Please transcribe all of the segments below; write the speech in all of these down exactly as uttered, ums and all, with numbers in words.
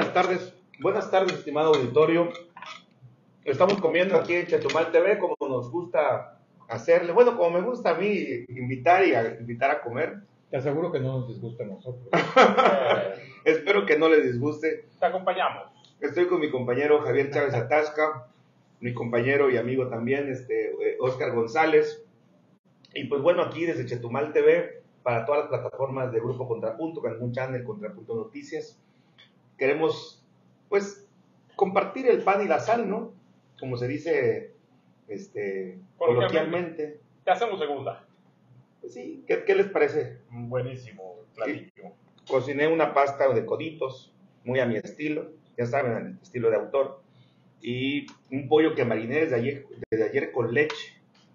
buenas tardes. Buenas tardes, estimado auditorio. Estamos comiendo aquí en Chetumal T V, como nos gusta hacerle. Bueno, como me gusta a mí invitar y a, invitar a comer. Te aseguro que no nos disgusta a nosotros. Espero que no les disguste. Te acompañamos. Estoy con mi compañero Javier Chávez Atasca, mi compañero y amigo también, este, Oscar González. Y pues bueno, aquí desde Chetumal T V, para todas las plataformas de Grupo Contrapunto, Cancún Channel, Contrapunto Noticias, queremos pues compartir el pan y la sal, ¿no? Como se dice este, coloquialmente. Te hacemos segunda. Pues sí, ¿qué, qué les parece? Buenísimo platillo. Sí. Cociné una pasta de coditos, muy a mi estilo, ya saben, el estilo de autor, y un pollo que mariné desde ayer, desde ayer con leche.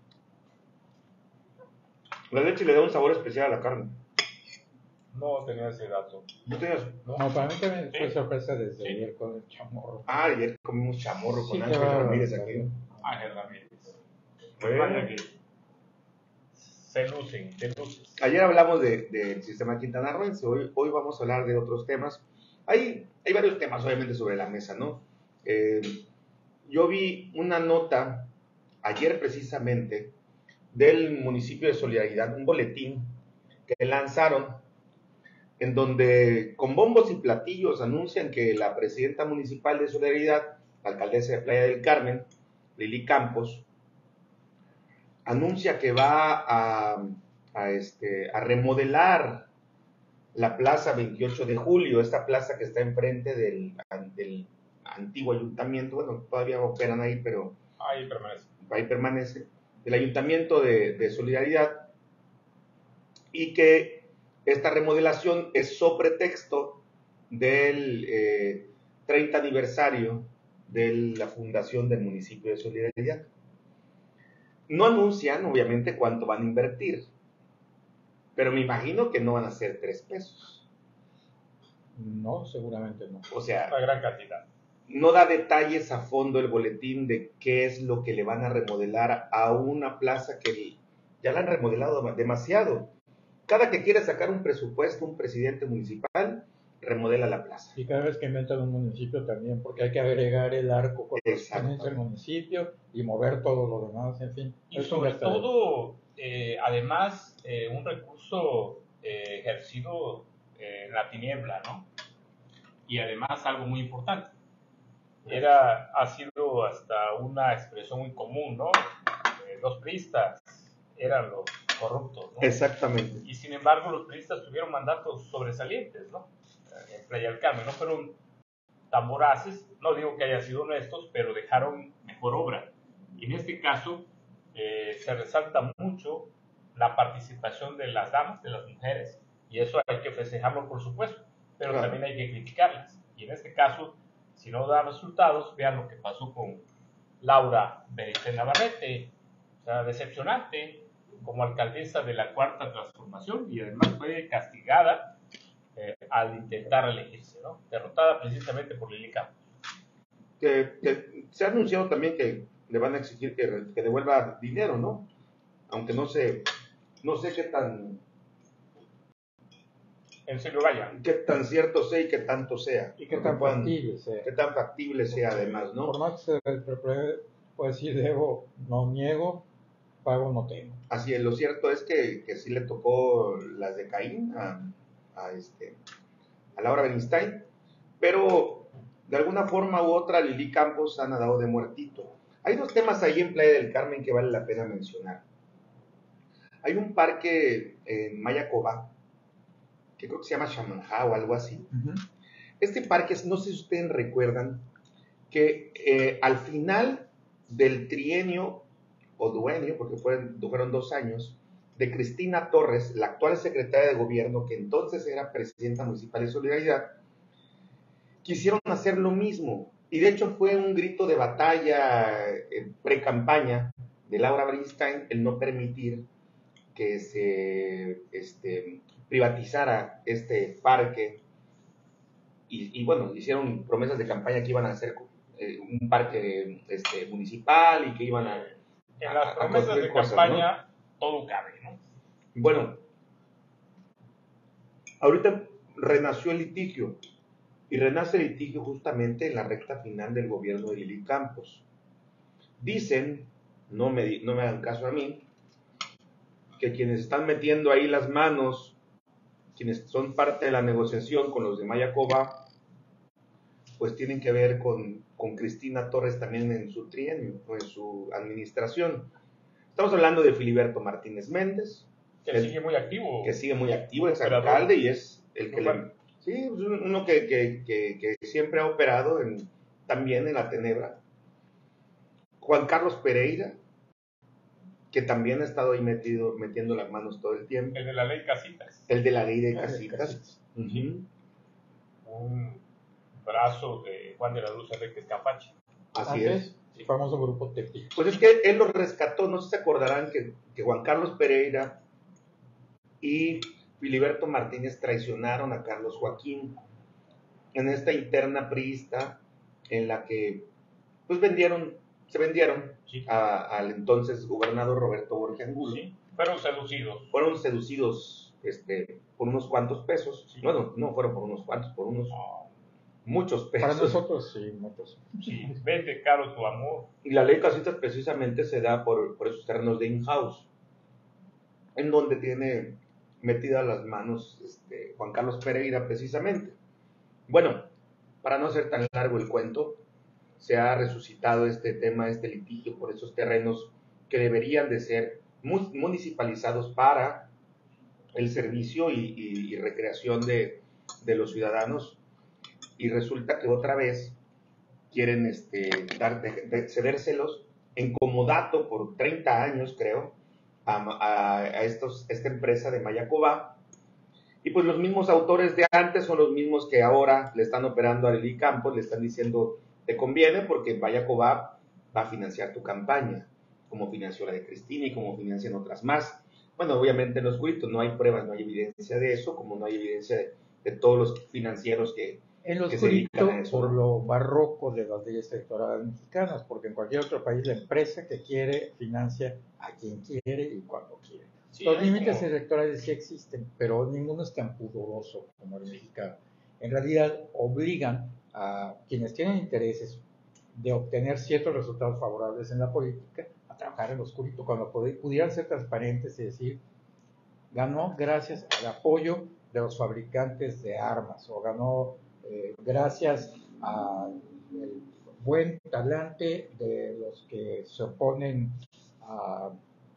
La leche le da un sabor especial a la carne. No tenía ese dato. ¿No tenías? No, para mí también fue Sí. sorpresa desde Sí. ayer con el chamorro. Ah, ayer comimos chamorro Sí, con qué Ángel bárbaro. Ramírez aquí. Ángel Ramírez. Bueno. Vaya que se lucen, te luces. Ayer hablamos del de, de sistema quintanarroense, hoy, hoy vamos a hablar de otros temas. Hay, hay varios temas, obviamente, sobre la mesa, ¿no? Eh, yo vi una nota ayer precisamente del municipio de Solidaridad, un boletín que lanzaron en donde con bombos y platillos anuncian que la presidenta municipal de Solidaridad, la alcaldesa de Playa del Carmen, Lili Campos, anuncia que va a, a, este, a remodelar la plaza veintiocho de julio, esta plaza que está enfrente del, del antiguo ayuntamiento. Bueno, todavía operan ahí, pero Ahí permanece. ahí permanece, del ayuntamiento de, de Solidaridad, y que esta remodelación es sobre texto del eh, treinta aniversario de la fundación del municipio de Solidaridad. No anuncian, obviamente, cuánto van a invertir, pero me imagino que no van a ser tres pesos. No, seguramente no. O sea, Una gran cantidad. no da detalles a fondo el boletín de qué es lo que le van a remodelar a una plaza que ya la han remodelado demasiado. Cada que quiere sacar un presupuesto, un presidente municipal remodela la plaza. Y cada vez que inventan un municipio también, porque hay que agregar el arco correspondiente al municipio y mover todo lo demás, en fin. Y Es un sobre gastadero. todo, eh, además, eh, un recurso eh, ejercido eh, en la tiniebla, ¿no? Y además algo muy importante. Era, ha sido hasta una expresión muy común, ¿no? Eh, los priistas eran los corruptos, ¿no? Exactamente. Y sin embargo, los priistas tuvieron mandatos sobresalientes, ¿no? En Playa del Carmen, no fueron tan voraces, no digo que hayan sido honestos, pero dejaron mejor obra. Y en este caso, eh, se resalta mucho la participación de las damas, de las mujeres, y eso hay que festejarlo, por supuesto, pero Claro. también hay que criticarlas. Y en este caso, si no da resultados, vean lo que pasó con Laura Benítez Navarrete, o sea, decepcionante como alcaldesa de la Cuarta Transformación, y además fue castigada eh, al intentar elegirse, ¿no? Derrotada precisamente por Lili Campos. Que, que se ha anunciado también que le van a exigir que, que devuelva dinero, ¿no? Aunque no sé, no sé qué tan, En serio, vaya. qué tan cierto sea y qué tanto sea. Y qué Porque tan puedan- factible sea. qué tan factible sea además, ¿no? Por más que se puede decir, debo, no niego, pago, no tengo. Así es, lo cierto es que, que sí le tocó las de Caín a, a, este, a Laura Bernstein, pero de alguna forma u otra Lili Campos ha nadado de muertito. Hay dos temas ahí en Playa del Carmen que vale la pena mencionar. Hay un parque en Mayacobá, que creo que se llama Shamanjá o algo así. Uh-huh. Este parque, no sé si ustedes recuerdan, que eh, al final del trienio o duenio, porque fueron, fueron dos años, de Cristina Torres, la actual secretaria de gobierno, que entonces era presidenta municipal de Solidaridad, quisieron hacer lo mismo. Y de hecho fue un grito de batalla eh, pre-campaña de Laura Bernstein el no permitir que se este, privatizara este parque. Y, y bueno, hicieron promesas de campaña que iban a hacer eh, un parque este, municipal y que iban a... En las a promesas de cosas, campaña, ¿no? todo cabe, ¿no? Bueno, ahorita renació el litigio y renace el litigio justamente en la recta final del gobierno de Lili Campos. Dicen, no me, no me hagan caso a mí, que quienes están metiendo ahí las manos, quienes son parte de la negociación con los de Mayacoba, pues tienen que ver con, con Cristina Torres también en su trienio, o en su administración. Estamos hablando de Filiberto Martínez Méndez, que el, sigue muy activo. Que sigue muy activo, es alcalde y es el que le, sí, uno que, que, que, que siempre ha operado en, también en la tenebra. Juan Carlos Pereira, que también ha estado ahí metido, metiendo las manos todo el tiempo. El de la ley Casitas. El de la ley de Casitas. Casitas. Uh-huh. Un brazo de Juan de la Luz Enríquez Capache. Así es. El famoso grupo Tepi. Pues es que él lo rescató, no sé si se acordarán que, que Juan Carlos Pereira y Filiberto Martínez traicionaron a Carlos Joaquín en esta interna priista en la que pues vendieron, se vendieron sí. a, al entonces gobernador Roberto Borges Angulo. Sí, fueron seducidos. Fueron seducidos este, por unos cuantos pesos. Sí. Bueno, no fueron por unos cuantos, por unos no. muchos pesos. Para nosotros sí, muchos. Sí, vende caro tu amor. Y la ley Casitas precisamente se da por, por esos terrenos de in-house, en donde tiene metidas las manos este, Juan Carlos Pereira precisamente. Bueno, para no hacer tan largo el cuento, se ha resucitado este tema, este litigio por esos terrenos que deberían de ser municipalizados para el servicio y, y, y recreación de, de los ciudadanos, y resulta que otra vez quieren este, dar, de, de cedérselos en comodato por treinta años, creo, a, a, a estos, esta empresa de Mayacoba, y pues los mismos autores de antes son los mismos que ahora le están operando a Lili Campos, le están diciendo, te conviene porque Mayacoba va a financiar tu campaña, como financió la de Cristina y como financian otras más. Bueno, obviamente en los oscurito no hay pruebas, no hay evidencia de eso, como no hay evidencia de, de todos los financieros que, en los que se dedican a eso. Por lo barroco de las leyes electorales mexicanas, porque en cualquier otro país la empresa que quiere financia a quien quiere y cuando quiere. Sí, los límites como... electorales sí existen, pero ninguno es tan pudoroso como el mexicano. En realidad obligan a quienes tienen intereses de obtener ciertos resultados favorables en la política a trabajar en lo oscurito, cuando pudieran ser transparentes y decir, ganó gracias al apoyo de los fabricantes de armas, o ganó eh, gracias al buen talante de los que se oponen a,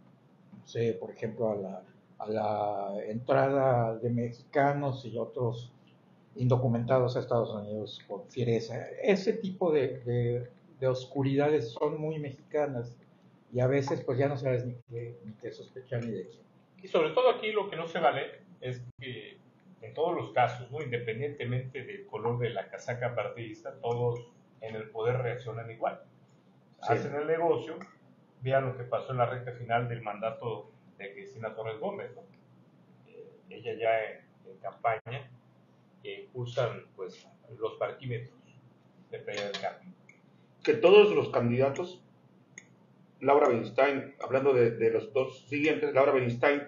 no sé, por ejemplo, a la, a la entrada de mexicanos y otros indocumentados a Estados Unidos con fiereza. Ese tipo de, de, de oscuridades son muy mexicanas y a veces pues ya no sabes ni qué, ni qué sospechar ni de quién. Y sobre todo aquí lo que no se vale es que en todos los casos, ¿no? Independientemente del color de la casaca partidista, todos en el poder reaccionan igual. Sí. Hacen el negocio, vean lo que pasó en la recta final del mandato de Cristina Torres Gómez, ¿no? Eh, ella ya en, en campaña que impulsan pues los parquímetros de Playa del Carmen. Que todos los candidatos, Laura Beristain, hablando de, de los dos siguientes, Laura Beristain,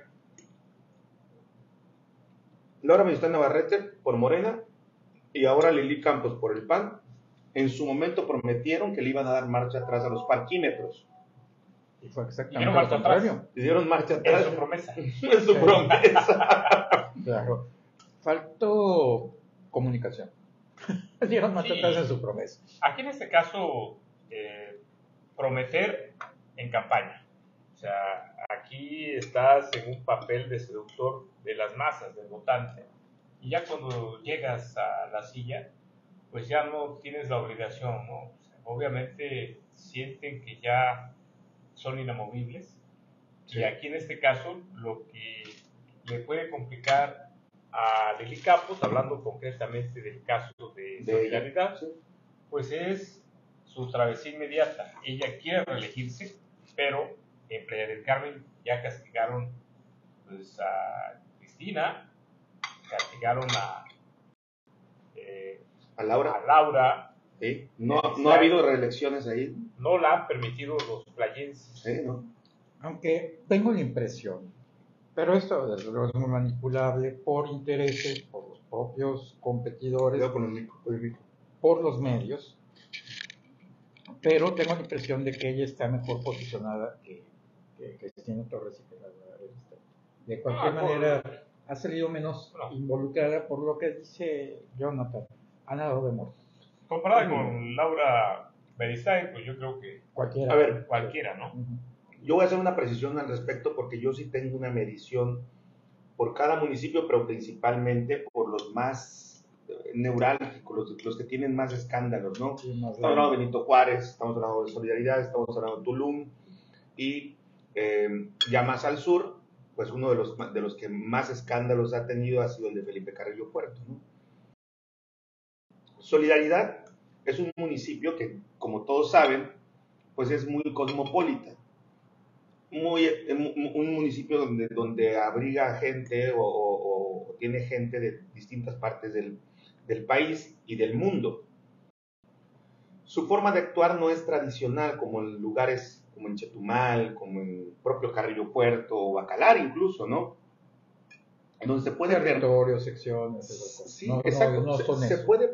Laura Beristain Navarrete por Morena y ahora Lili Campos por el P A N, en su momento prometieron que le iban a dar marcha atrás a los parquímetros. Y fue exactamente lo contrario. Y dieron marcha atrás. Es su promesa. Es su promesa. Claro. Faltó comunicación. Dieron marcha atrás en su promesa. Aquí en este caso, eh, prometer en campaña. O sea, aquí estás en un papel de seductor de las masas, del votante. Y ya cuando llegas a la silla, pues ya no tienes la obligación, ¿no? O sea, obviamente sienten que ya son inamovibles. Sí. Y aquí en este caso, lo que le puede complicar a Lili Campos, hablando concretamente del caso de, de Solidaridad, sí. pues es su travesía inmediata. Ella quiere reelegirse, pero en Playa del Carmen ya castigaron pues, a Cristina, castigaron a, eh, a Laura. A Laura. Sí. No, no ha habido reelecciones ahí. No la han permitido los playenses. Sí, ¿no? Aunque tengo la impresión, pero esto desde luego es muy manipulable por intereses, por los propios competidores Cuidado con el micro, con el micro. por los medios, pero tengo la impresión de que ella está mejor posicionada que, que Cristina Torres y que la revista. De cualquier Ah, manera, por- ha salido menos No. involucrada por lo que dice Jonathan. Ha nadado de muerto. Comparada Ujú. con Laura Beristain, pues yo creo que Cualquiera. A ver, cualquiera, ¿no? Ujú. yo voy a hacer una precisión al respecto porque yo sí tengo una medición por cada municipio, pero principalmente por los más eh, neurálgicos, los, los que tienen más escándalos, ¿no? Sí, más Estamos hablando de grande. Benito Juárez, estamos hablando de Solidaridad, estamos hablando de Tulum y eh, ya más al sur, pues uno de los, de los que más escándalos ha tenido ha sido el de Felipe Carrillo Puerto, ¿no? Solidaridad es un municipio que, como todos saben, pues es muy cosmopolita. Muy, un municipio donde, donde abriga gente o, o, o tiene gente de distintas partes del, del país y del mundo. Su forma de actuar no es tradicional como en lugares como en Chetumal, como en propio Carrillo Puerto o Bacalar incluso, ¿no? En donde se puede... Territorios, secciones, esas cosas. Sí, no, exacto. no, no se, son se eso. puede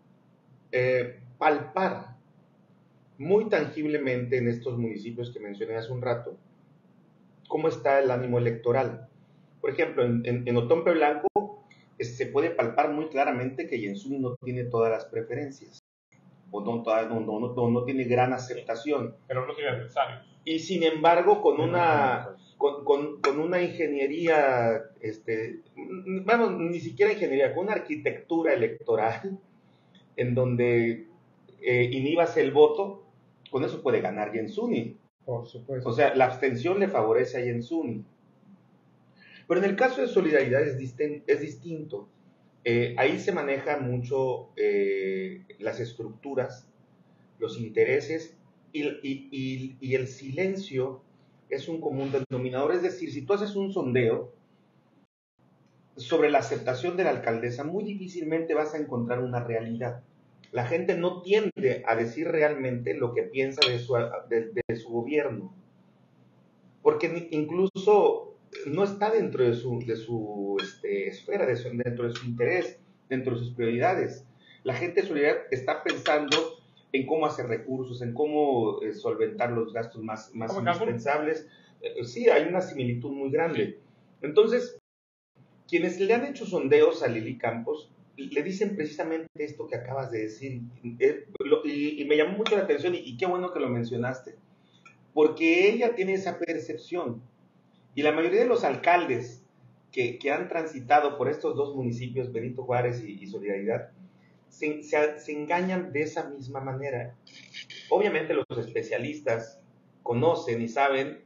eh, palpar muy tangiblemente en estos municipios que mencioné hace un rato cómo está el ánimo electoral. Por ejemplo, en, en, en Otompe Blanco es, se puede palpar muy claramente que Yensuni no tiene todas las preferencias, o no, todas, no, no, no, no tiene gran aceptación. Pero no tiene adversarios. Y sin embargo, con Pero una, no, con, con, con una ingeniería, este, bueno, ni siquiera ingeniería, con una arquitectura electoral en donde eh, inhibas el voto, con eso puede ganar Yensuni. por supuesto. O sea, la abstención le favorece a Yensuni. Pero en el caso de Solidaridad es, distin- es distinto. Eh, ahí se manejan mucho eh, las estructuras, los intereses y, y, y, y el silencio es un común denominador. Es decir, si tú haces un sondeo sobre la aceptación de la alcaldesa, muy difícilmente vas a encontrar una realidad. La gente no tiende a decir realmente lo que piensa de su, de, de su gobierno, porque incluso no está dentro de su, de su este, esfera, de su, dentro de su interés, dentro de sus prioridades. La gente de Solidaridad está pensando en cómo hacer recursos, en cómo eh, solventar los gastos más, más indispensables. Eh, sí, hay una similitud muy grande. Entonces, quienes le han hecho sondeos a Lili Campos le dicen precisamente esto que acabas de decir, eh, lo, y, y me llamó mucho la atención, y, y qué bueno que lo mencionaste, porque ella tiene esa percepción, y la mayoría de los alcaldes que, que han transitado por estos dos municipios, Benito Juárez y, y Solidaridad, se, se, se engañan de esa misma manera. Obviamente los especialistas conocen y saben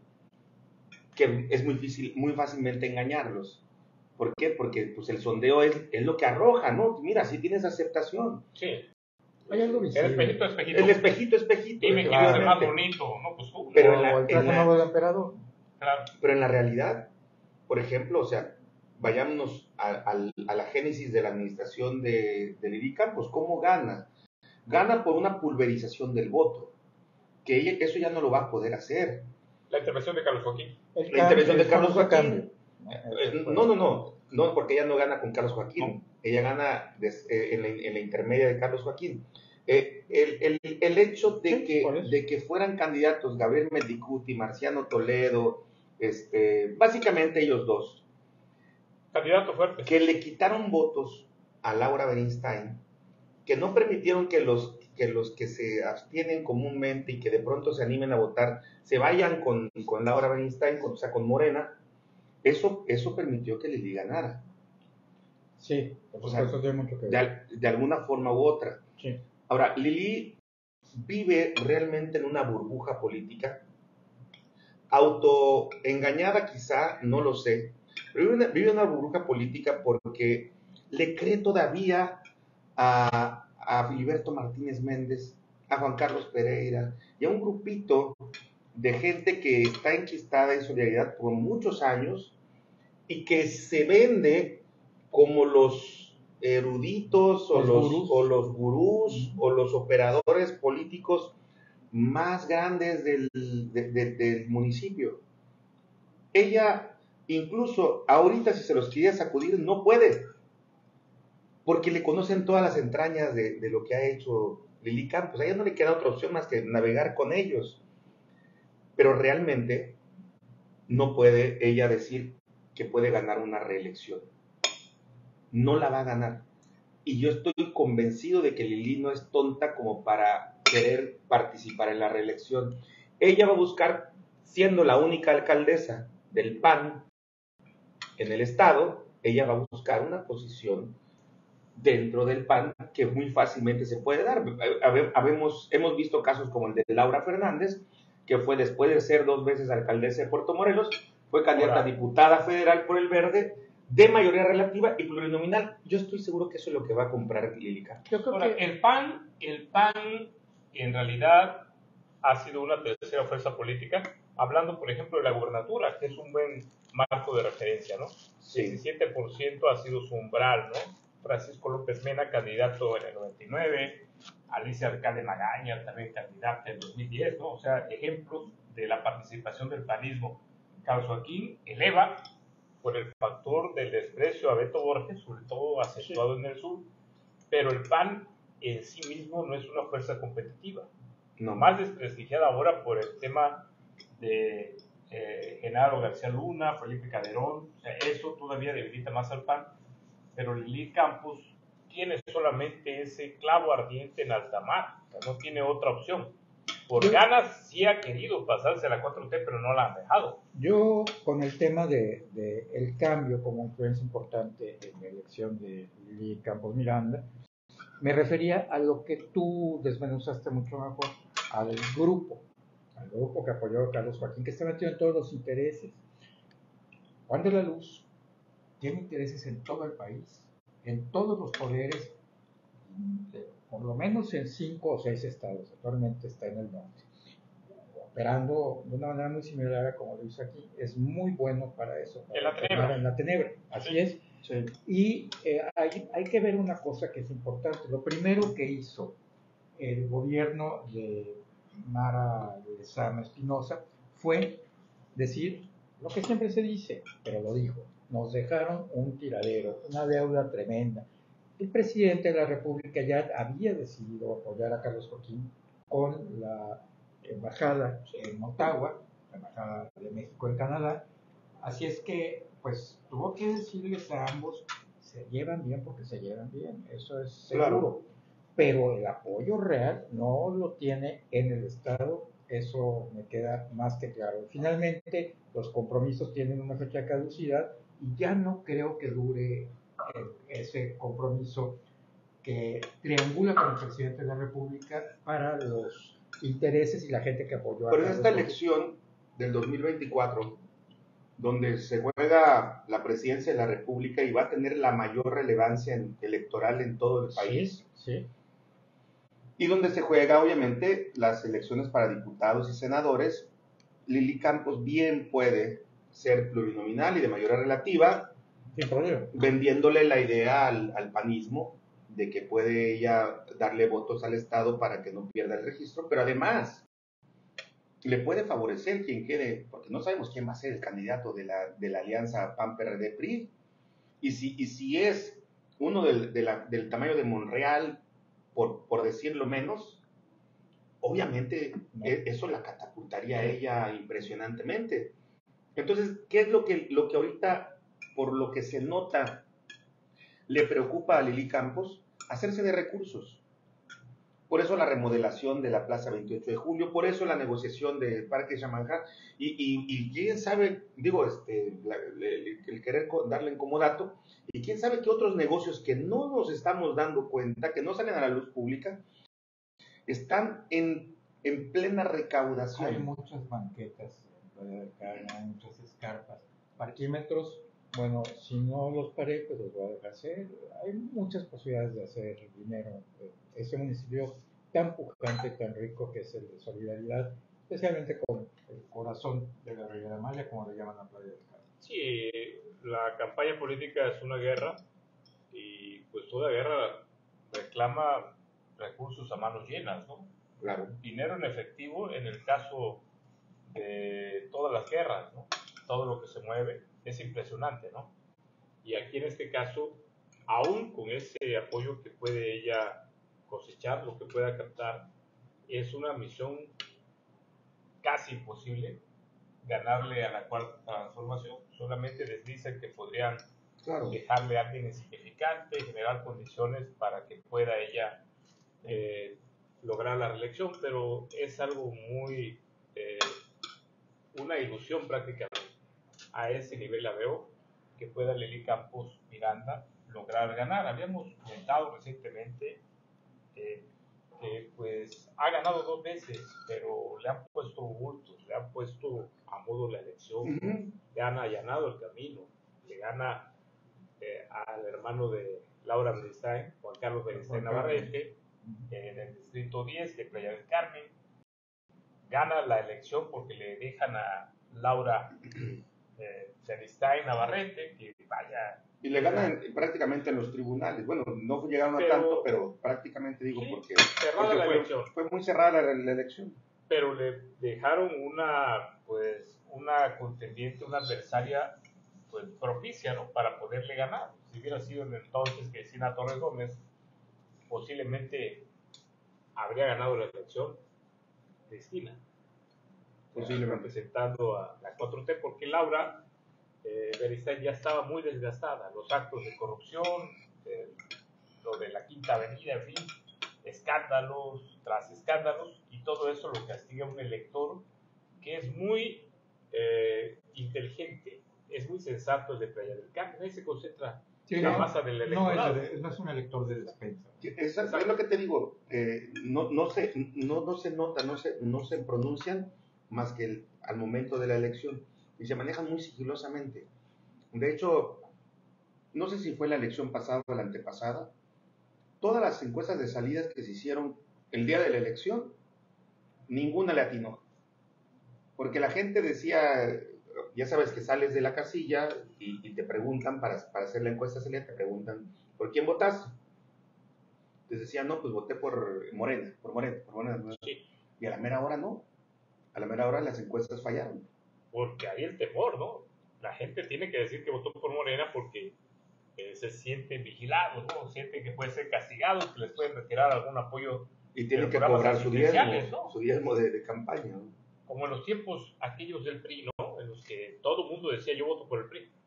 que es muy, difícil, muy fácilmente engañarlos. ¿Por qué? Porque pues, el sondeo es, es lo que arroja, ¿no? Mira, si tienes aceptación. Sí. Hay algo El visible. espejito, espejito. El espejito, espejito. Dime quién es el más bonito. No, pues tú. Pero o en la, el traje en la, nuevo del emperador. Claro. pero en la realidad, por ejemplo, o sea, vayámonos a, a, a la génesis de la administración de, de Lili Campos. ¿Cómo gana? Gana por una pulverización del voto, que ella, eso ya no lo va a poder hacer. La intervención de Carlos Joaquín. El La intervención de el Carlos famoso Joaquín. cambio. Eh, No, no, no, no, porque ella no gana con Carlos Joaquín, No. ella gana des, eh, en, la, en la intermedia de Carlos Joaquín. Eh, el, el, el hecho de, Sí, por que, eso. de que fueran candidatos Gabriel Mendicuti, Marciano Toledo, este, básicamente ellos dos, Candidato fuerte. que le quitaron votos a Laura Beristain, que no permitieron que los, que los que se abstienen comúnmente y que de pronto se animen a votar, se vayan con, con Laura Beristain, con, o sea, con Morena. Eso, eso permitió que Lili ganara. Sí, por O sea, supuesto tiene mucho que ver. De, de alguna forma u otra. Sí. Ahora, Lili vive realmente en una burbuja política, autoengañada quizá, no lo sé, pero vive, una, vive una burbuja política porque le cree todavía a, a Filiberto Martínez Méndez, a Juan Carlos Pereira y a un grupito de gente que está enquistada en Solidaridad por muchos años y que se vende como los eruditos o Los los, gurús. o los gurús o los operadores políticos más grandes del, de, de, del municipio. Ella, incluso ahorita si se los quería sacudir, no puede. porque le conocen todas las entrañas de, de lo que ha hecho Lili Campos. A ella no le queda otra opción más que navegar con ellos. Pero realmente no puede ella decir que puede ganar una reelección. No la va a ganar. Y yo estoy convencido de que Lili no es tonta como para querer participar en la reelección. Ella va a buscar, siendo la única alcaldesa del P A N en el estado, ella va a buscar una posición dentro del P A N que muy fácilmente se puede dar. Habemos, hemos visto casos como el de Laura Fernández, que fue después de ser dos veces alcaldesa de Puerto Morelos, fue candidata a diputada federal por el Verde, de mayoría relativa y plurinominal. Yo estoy seguro que eso es lo que va a comprar Lili Campos. Yo creo Ahora, que el P A N, el P A N en realidad ha sido una tercera fuerza política, hablando por ejemplo de la gubernatura, que es un buen marco de referencia, ¿no? Sí. diecisiete por ciento ha sido su umbral, ¿no? Francisco López Mena, candidato en el noventa y nueve, Alicia Alcalde Magaña, también candidata en dos mil diez, ¿no? O sea, ejemplos de la participación del panismo. Carlos Joaquín eleva por el factor del desprecio a Beto Borges, sobre todo acentuado sí. en el sur, pero el P A N en sí mismo no es una fuerza competitiva. No. Más desprestigiada ahora por el tema de eh, Genaro García Luna, Felipe Calderón, o sea, eso todavía debilita más al P A N, pero Lili Campos tiene solamente ese clavo ardiente en alta mar, o sea, no tiene otra opción. Por yo, ganas sí ha querido pasarse a la cuatro T, pero no la han dejado. Yo, con el tema de, de el cambio como influencia importante en la elección de Lili Campos Miranda, me refería a lo que tú desmenuzaste mucho mejor, al grupo, al grupo que apoyó a Carlos Joaquín, que está metido en todos los intereses. Juan de la Luz tiene intereses en todo el país, en todos los poderes, por lo menos en cinco o seis estados, actualmente está en el norte, operando de una manera muy similar a como lo hizo aquí. Es muy bueno para eso, para en la tenebra. En la tenebra, así sí. es. Sí. Y eh, hay, hay que ver una cosa que es importante. Lo primero que hizo el gobierno de Mara Lezama Espinosa fue decir lo que siempre se dice, pero lo dijo: nos dejaron un tiradero, una deuda tremenda. El presidente de la República ya había decidido apoyar a Carlos Joaquín con la embajada en Ottawa, la embajada de México en Canadá. Así es que, pues, tuvo que decirles a ambos: se llevan bien porque se llevan bien, eso es seguro. Claro. Pero el apoyo real no lo tiene en el Estado, eso me queda más que claro. Finalmente, los compromisos tienen una fecha de caducidad y ya no creo que dure ese compromiso que triangula con el presidente de la República para los intereses y la gente que apoyó a Pero en esta elección del dos mil veinticuatro, donde se juega la presidencia de la República y va a tener la mayor relevancia en, electoral en todo el país, sí, sí. y donde se juega obviamente las elecciones para diputados y senadores, Lili Campos bien puede ser plurinominal y de mayoría relativa, sin problema, vendiéndole la idea al, al panismo de que puede ella darle votos al Estado para que no pierda el registro, pero además le puede favorecer quien quede, porque no sabemos quién va a ser el candidato de la, de la alianza P A N P R D P R I, y si, y si es uno del, de la, del tamaño de Monreal, por, por decirlo menos, obviamente no. eso la catapultaría a ella impresionantemente. Entonces, ¿qué es lo que, lo que ahorita, por lo que se nota, le preocupa a Lili Campos? Hacerse de recursos. Por eso la remodelación de la Plaza veintiocho de julio, por eso la negociación del Parque Chamanjá, y, y, y quién sabe, digo, este, la, el, el querer darle en comodato, y quién sabe qué otros negocios que no nos estamos dando cuenta, que no salen a la luz pública, están en, en plena recaudación. Hay muchas banquetas, hay muchas escarpas, parquímetros. Bueno, si no los paré, pues los voy a dejar hacer. Hay muchas posibilidades de hacer dinero. Este municipio tan pujante, tan rico que es el de Solidaridad, especialmente con el corazón de la Riviera Maya, como le llaman a Playa del Carmen. Sí, la campaña política es una guerra y pues toda guerra reclama recursos a manos llenas, ¿no? Claro. Dinero en efectivo en el caso de todas las guerras, ¿no? Todo lo que se mueve es impresionante, ¿no? Y aquí en este caso, aún con ese apoyo que puede ella cosechar, lo que pueda captar, es una misión casi imposible ganarle a la cuarta transformación. Solamente les dicen que podrían Claro. dejarle a alguien insignificante, generar condiciones para que pueda ella eh, lograr la reelección, pero es algo muy, eh, una ilusión prácticamente. A ese nivel la veo, que pueda Lely Campos Miranda lograr ganar. Habíamos comentado recientemente eh, que pues ha ganado dos veces, pero le han puesto bultos, le han puesto a modo la elección, Uh-huh. le han allanado el camino, le gana eh, al hermano de Laura Beristain, Juan Carlos Beristain Navarrete, en el distrito diez de Playa del Carmen. Gana la elección porque le dejan a Laura eh, Beristain Navarrete, que vaya... Y le ganan prácticamente en los tribunales. Bueno, no llegaron a pero, tanto, pero prácticamente digo sí, porque, cerrada porque la fue, elección. fue muy cerrada la, la elección. Pero le dejaron una, pues, una contendiente, una adversaria, pues, propicia, ¿no? Para poderle ganar. Si hubiera sido en entonces Cristina Torres Gómez, posiblemente habría ganado la elección Cristina, Posiblemente. representando a la cuatro T, porque Laura eh, Beristain ya estaba muy desgastada. Los actos de corrupción, eh, lo de la Quinta Avenida, en fin, escándalos tras escándalos, y todo eso lo castiga a un elector que es muy eh, inteligente, es muy sensato el de Playa del Carmen. Ahí se concentra sí, la no, masa del no electorado. es, de, no es un elector de despensa. Es, es lo que te digo, eh, no, no, se, no, no se nota, no se, no se pronuncian más que el, al momento de la elección, y se manejan muy sigilosamente. De hecho, no sé si fue la elección pasada o la antepasada, todas las encuestas de salidas que se hicieron el día de la elección, ninguna le atinó. Porque la gente decía, ya sabes que sales de la casilla y, y te preguntan, para, para hacer la encuesta salida, te preguntan, ¿por quién votaste? Entonces decía, no, pues voté por Morena, por Morena, por Morena. Sí. Y a la mera hora no. A la mera hora las encuestas fallaron. Porque hay el temor, ¿no? La gente tiene que decir que votó por Morena porque eh, se sienten vigilados, ¿no? Sienten que pueden ser castigados, que les pueden retirar algún apoyo. Y tienen que cobrar su diezmo, ¿no? su diezmo de, de campaña, ¿no? Como en los tiempos aquellos del P R I, ¿no? En los que todo el mundo decía, yo voto por el P R I.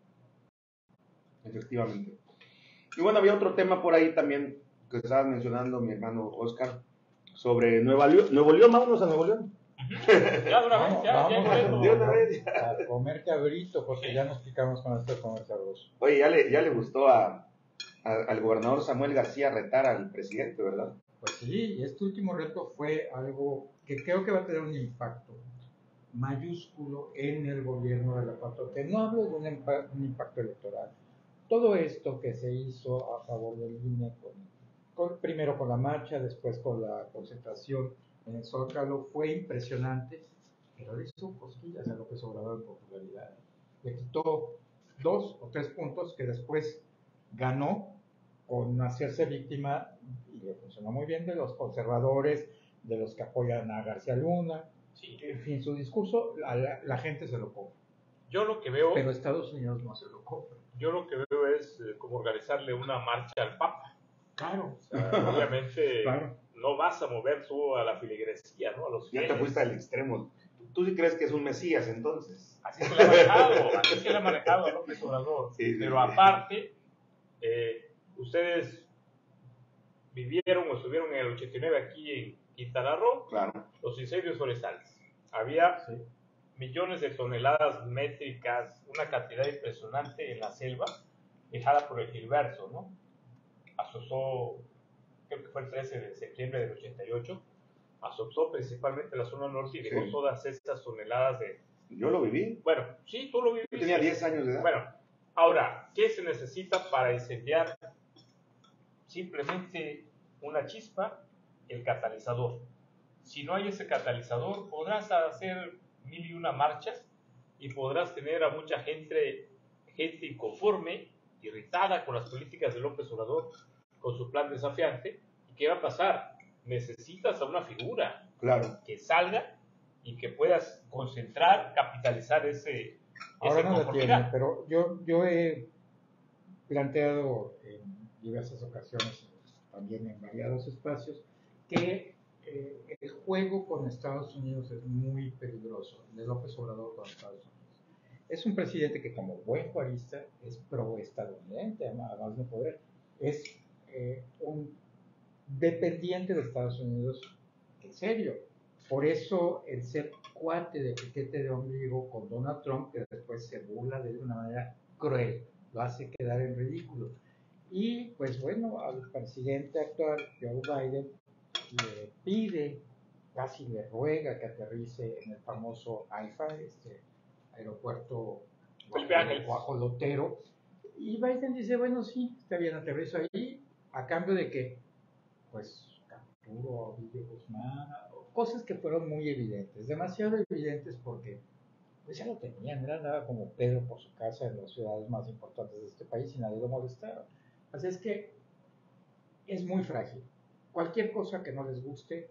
Efectivamente. Y bueno, había otro tema por ahí también que estaba mencionando mi hermano Oscar, sobre Nueva León, Nuevo León, vámonos a Nuevo León. Ya de una vez, ya, vamos, ya, vamos, de una vez. A comer cabrito, porque Sí. ya nos picamos con esto de comer sabroso. Oye, ya le, ya le gustó a, a, al gobernador Samuel García retar al presidente, ¿verdad? Pues sí, y este último reto fue algo que creo que va a tener un impacto mayúsculo en el gobierno de la cuatro T. No hablo de un, impa- un impacto electoral. Todo esto que se hizo a favor del I N E, con, con, primero con la marcha, después con la concentración en el Zócalo, fue impresionante, pero le hizo cosquillas a López Obrador en popularidad. Le quitó dos o tres puntos que después ganó con hacerse víctima, y le funcionó muy bien, de los conservadores, de los que apoyan a García Luna. Sí. En fin, su discurso, la, la, la gente se lo compra. Yo lo que veo... Pero Estados Unidos no se lo compra. Yo lo que veo es eh, como organizarle una marcha al Papa. Claro. O sea, obviamente claro. No vas a mover tú a la filigresía, ¿no? A los ya te fuiste al extremo. ¿Tú sí crees que es un mesías entonces? Así se le ha manejado, así se le ha manejado a López Obrador. Sí, sí, Pero sí. aparte, eh, ustedes vivieron o estuvieron en el ochenta y nueve aquí en Quintana Roo, claro. Los incendios forestales. Había sí. millones de toneladas métricas, una cantidad impresionante en la selva, dejada por el Gilberto, ¿no? Azotó, creo que fue el trece de septiembre del ochenta y ocho, azotó principalmente la zona norte y dejó sí. todas estas toneladas de... Yo lo viví. Bueno, sí, tú lo viviste. Yo tenía diez años de edad. Bueno, ahora, ¿qué se necesita para incendiar? Simplemente una chispa, el catalizador. Si no hay ese catalizador, podrás hacer mil y una marchas y podrás tener a mucha gente, gente inconforme, irritada con las políticas de López Obrador, con su plan desafiante. ¿Y qué va a pasar? Necesitas a una figura claro. que salga y que puedas concentrar, capitalizar ese... Ahora no lo tiene, pero yo, yo he planteado en diversas ocasiones, también en variados espacios, que eh, el juego con Estados Unidos es muy peligroso, de López Obrador con Estados Unidos. Es un presidente que, como buen juarista, es pro-estadounidense, además de poder, es eh, un dependiente de Estados Unidos en serio. Por eso el ser cuate de piquete de ombligo con Donald Trump, que después se burla de una manera cruel, lo hace quedar en ridículo. Y pues bueno, al presidente actual, Joe Biden, le pide, casi le ruega que aterrice en el famoso AIFA, este aeropuerto guajolotero. Y Biden dice, bueno, sí, está bien, aterrizo ahí, a cambio de que, pues, capturo a Ovidio Guzmán, cosas que fueron muy evidentes, demasiado evidentes porque pues ya lo tenían, era nada como Pedro por su casa en las ciudades más importantes de este país y nadie lo molestaba. Así es que es muy frágil. Cualquier cosa que no les guste,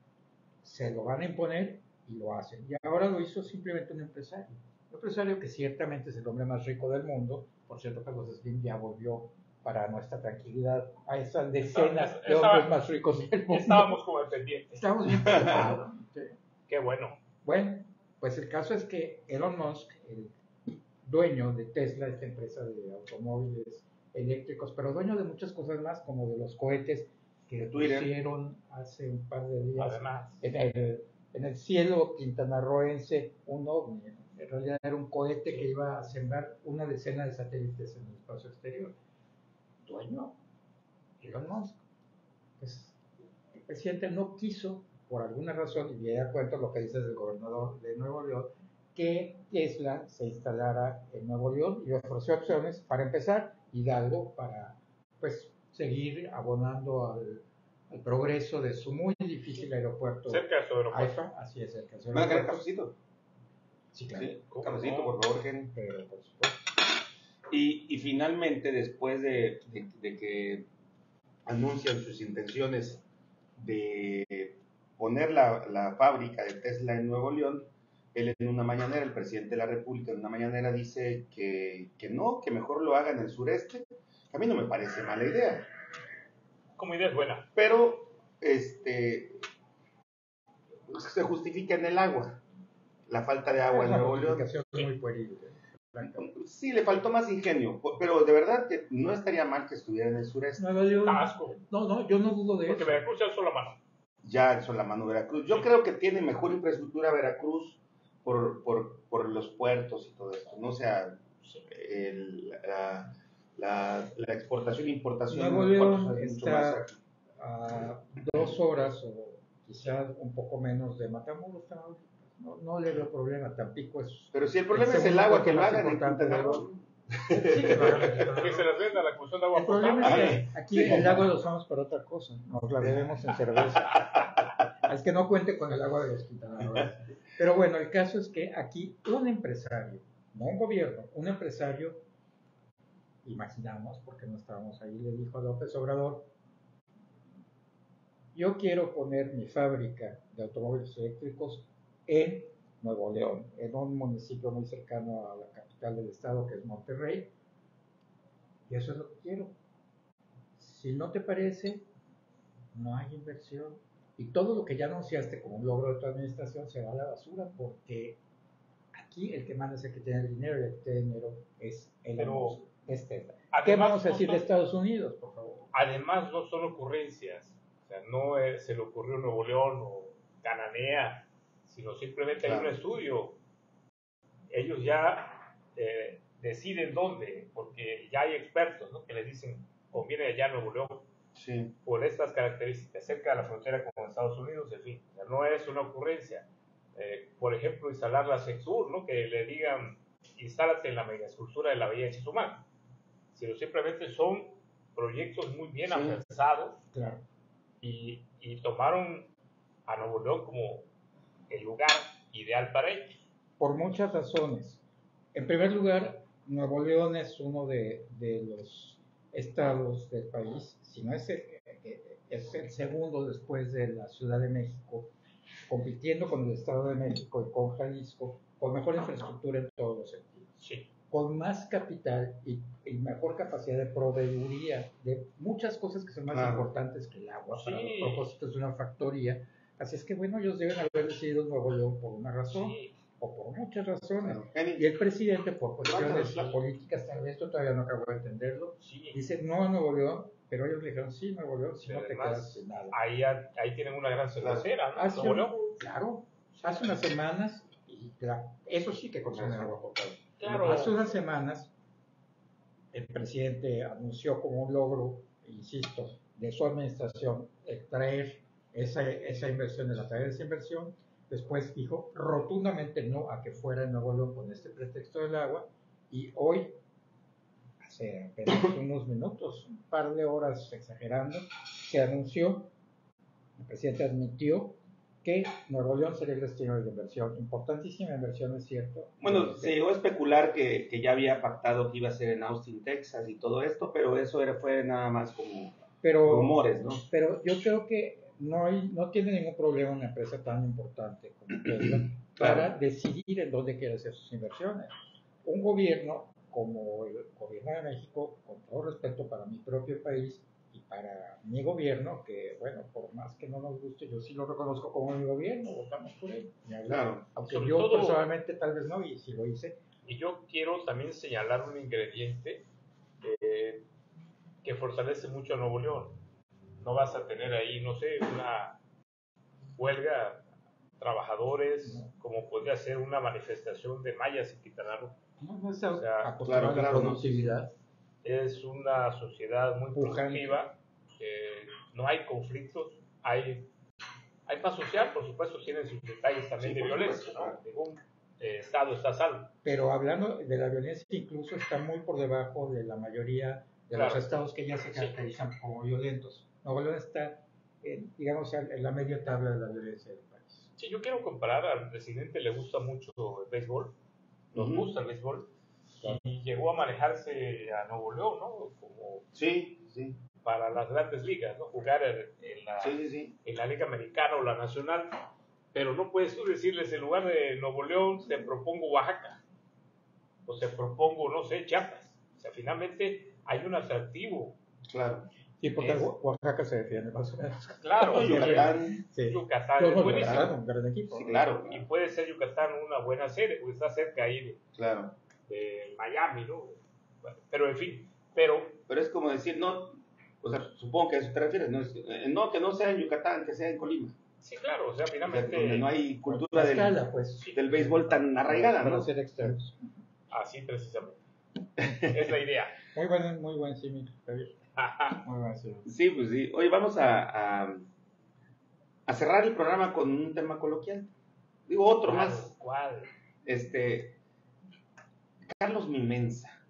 se lo van a imponer y lo hacen. Y ahora lo hizo simplemente un empresario. Un empresario que ciertamente es el hombre más rico del mundo. Por cierto, Carlos Slim ya volvió para nuestra tranquilidad a esas decenas de hombres más ricos del mundo. Estábamos como pendientes. Estábamos bien preocupados. ¿Sí? Qué bueno. Bueno, pues el caso es que Elon Musk, el dueño de Tesla, esta empresa de automóviles eléctricos, pero dueño de muchas cosas más, como de los cohetes que pusieron hace un par de días Además. En, el, en el cielo quintanarroense, un ovni. En realidad era un cohete que iba a sembrar una decena de satélites en el espacio exterior. Dueño, Elon Musk. Pues, el presidente no quiso, por alguna razón, y ya cuento lo que dice el gobernador de Nuevo León, que Tesla se instalara en Nuevo León y ofreció opciones para empezar, Hidalgo, para pues seguir abonando al, al progreso de su muy difícil aeropuerto. Cerca de su aeropuerto. AIFA, así es, cerca de su ¿Me aeropuerto. da un cafecito? Sí, claro. Sí, un cafecito, por favor, Ken. Pero, por supuesto. Y, y finalmente, después de, de, de que anuncian sus intenciones de poner la, la fábrica de Tesla en Nuevo León, él en una mañanera, el presidente de la República en una mañanera dice que, que no, que mejor lo haga en el sureste. A mí no me parece mala idea. Como idea es buena. Pero este, se justifica en el agua, la falta de agua en Nuevo León. Es muy pueril. Sí, le faltó más ingenio, pero de verdad que no estaría mal que estuviera en el sureste. Nuevo León. Asco. No, no, yo no dudo de Porque eso. Veracruz ya alzó la mano. Ya alzó la mano Veracruz. Yo creo que tiene mejor infraestructura Veracruz por, por, por los puertos y todo esto. No o sea, el, la, la, la exportación e importación. Nuevo León está a dos horas o quizás un poco menos de Matamoros. No, no le veo problema, Tampico es... Pero si el problema el es el agua, que lo hagan en Quintana Roo. Sí, que lo hagan en Quintana Roo. Que se les venda la cuestión de agua El problema potable. es que aquí el agua lo usamos para otra cosa, nos la bebemos en cerveza. Es que no cuente con el agua de los quintanarroenses. Pero bueno, el caso es que aquí un empresario, no un gobierno, un empresario, imaginamos, porque no estábamos ahí, le dijo a López Obrador, yo quiero poner mi fábrica de automóviles eléctricos en Nuevo León, en un municipio muy cercano a la capital del estado, que es Monterrey, y eso es lo que quiero. Si no te parece, no hay inversión, y todo lo que ya anunciaste como un logro de tu administración se va a la basura, porque aquí el que manda es el que tiene el dinero, y el que tiene dinero es el Pero, es Tesla. además, ¿Qué vamos a decir no de son- Estados Unidos, por favor? Además, no son ocurrencias. O sea, no es- se le ocurrió a Nuevo León o Cananea, sino simplemente hay Claro. un estudio. Ellos ya eh, deciden dónde, porque ya hay expertos, ¿no?, que les dicen, conviene allá Nuevo León, Sí. por estas características, cerca de la frontera con Estados Unidos, en fin. O sea, no es una ocurrencia. Eh, por ejemplo, instalar la Sexur, ¿no?, que le digan, instálate en la megaescultura de la Bahía de Chizumán. Sino simplemente son proyectos muy bien Sí. afianzados. Claro. Y, y tomaron a Nuevo León como el lugar ideal para ellos. Por muchas razones. En primer lugar, Nuevo León es uno de, de los estados del país, si no es el, es el segundo después de la Ciudad de México, compitiendo con el Estado de México y con Jalisco, con mejor infraestructura en todos los sentidos. Sí. con más capital y, y mejor capacidad de proveeduría de muchas cosas que son más Claro. importantes que el agua para Sí. los propósitos de una factoría. Así es que, bueno, ellos deben haber decidido Nuevo León por una razón Sí. o por muchas razones. Claro. Y el presidente, por cuestiones Claro, claro. políticas, tal vez esto todavía no acabo de entenderlo, Sí. dice no a Nuevo León, pero ellos le dijeron sí, Nuevo León, si Pero no te además, quedas sin nada. Ahí, ahí tienen una gran cervecera, ¿no? Hace, Nuevo León. claro, hace unas semanas, y claro, eso sí que consume agua potable. Claro. Hace unas semanas, el presidente anunció como un logro, insisto, de su administración, el traer esa, esa inversión, el atraer esa inversión. Después dijo rotundamente no a que fuera en Nuevo León con este pretexto del agua. Y hoy, hace apenas unos minutos, un par de horas exagerando, se anunció, el presidente admitió que Nuevo León sería el destino de la inversión. Importantísima inversión, es cierto. Bueno, se llegó a especular que, que ya había pactado que iba a ser en Austin, Texas y todo esto, pero eso era, fue nada más como pero, rumores, ¿no? Pero yo creo que no, hay, no tiene ningún problema una empresa tan importante como Tesla para Claro. decidir en dónde quiere hacer sus inversiones. Un gobierno como el gobierno de México, con todo respeto para mi propio país y para mi gobierno, que bueno, por más que no nos guste, yo sí lo reconozco como mi gobierno, votamos por él. Claro. Aunque Sobre yo todo- personalmente tal vez no, y si lo hice. Y yo quiero también señalar un ingrediente eh, que fortalece mucho a Nuevo León. No vas a tener ahí, no sé, una huelga trabajadores, como podría ser una manifestación de mayas en Quintana Roo. No, no está O sea, acostumbrado claro, a la claro, productividad. Es una sociedad muy Pujante. productiva, eh, no hay conflictos, hay, hay paz social, por supuesto, tienen sus detalles también Sí, de por violencia, supuesto, ¿no? Ningún eh, Estado está a salvo. Pero hablando de la violencia, incluso está muy por debajo de la mayoría de Claro. los estados que ya se caracterizan como violentos. Nuevo León está, en, digamos, en la media tabla de la violencia del país. Sí, yo quiero comparar, al presidente le gusta mucho el béisbol, nos Ujú. gusta el béisbol, y llegó a manejarse a Nuevo León, ¿no? Como Sí, sí. para las grandes ligas, ¿no? Jugar en, en la, Sí, sí, sí. en la Liga Americana o la Nacional, pero no puedes tú decirles en lugar de Nuevo León te propongo Oaxaca o te propongo, no sé, Chiapas. O sea, finalmente hay un atractivo. Claro. Sí, porque Es- Oaxaca se defiende más o menos. Claro, No, Yucatán. Sí. Yucatán No, es no, buenísimo. Yucatán, un gran equipo. Sí, ¿no? claro. Y claro. puede ser Yucatán una buena sede, porque está cerca ahí de, Claro. de Miami, ¿no? Bueno, pero en fin, pero Pero es como decir, no, o sea, supongo que a eso te refieres, no, es, eh, no que no sea en Yucatán, que sea en Colima. sí, claro, o sea, O sea, finalmente donde no hay cultura del, Tlaxcala, pues. del béisbol tan arraigada, Para ¿no? ser externos. así precisamente. Es la idea. Muy buen, muy buen símil, Javier. Muy buen símil. Sí, pues sí. Hoy vamos a, a, a cerrar el programa con un tema coloquial. Digo, otro ¿Cuál? más. ¿Cuál? Este, Carlos Mimensa.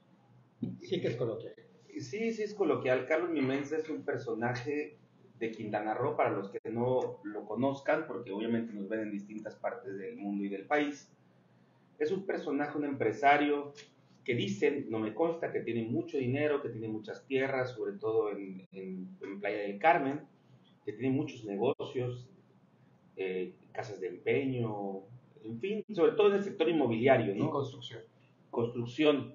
Sí que es coloquial. Sí, sí es coloquial. Carlos Mimensa es un personaje de Quintana Roo, para los que no lo conozcan, porque obviamente nos ven en distintas partes del mundo y del país. Es un personaje, un empresario que dicen, no me consta, que tiene mucho dinero, que tiene muchas tierras, sobre todo en, en, en Playa del Carmen, que tiene muchos negocios, eh, casas de empeño, en fin, sobre todo en el sector inmobiliario, Y ¿no? construcción. Construcción.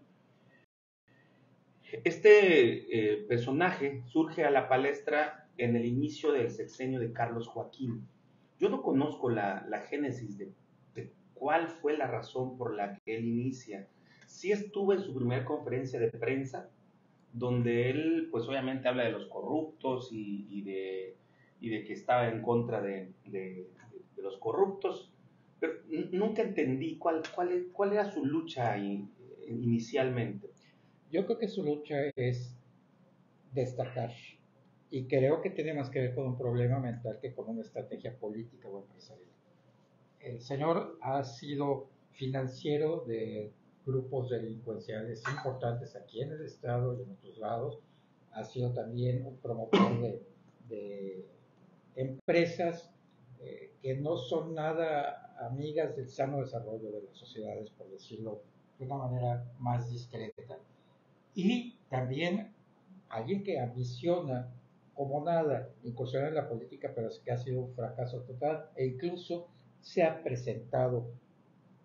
Este eh, personaje surge a la palestra en el inicio del sexenio de Carlos Joaquín. Yo no conozco la, la génesis de, de cuál fue la razón por la que él inicia. Sí estuve en su primera conferencia de prensa, donde él, pues obviamente habla de los corruptos y, y, de, y de que estaba en contra de, de, de los corruptos, pero n- nunca entendí cuál, cuál, cuál era su lucha in, inicialmente. Yo creo que su lucha es destacar. Y creo que tiene más que ver con un problema mental que con una estrategia política o empresarial. El señor ha sido financiero de grupos delincuenciales importantes aquí en el estado y en otros lados. Ha sido también un promotor de, de empresas eh, que no son nada amigas del sano desarrollo de las sociedades, por decirlo de una manera más discreta. Y también alguien que ambiciona como nada incursionar en la política, pero es que ha sido un fracaso total, e incluso se ha presentado eh,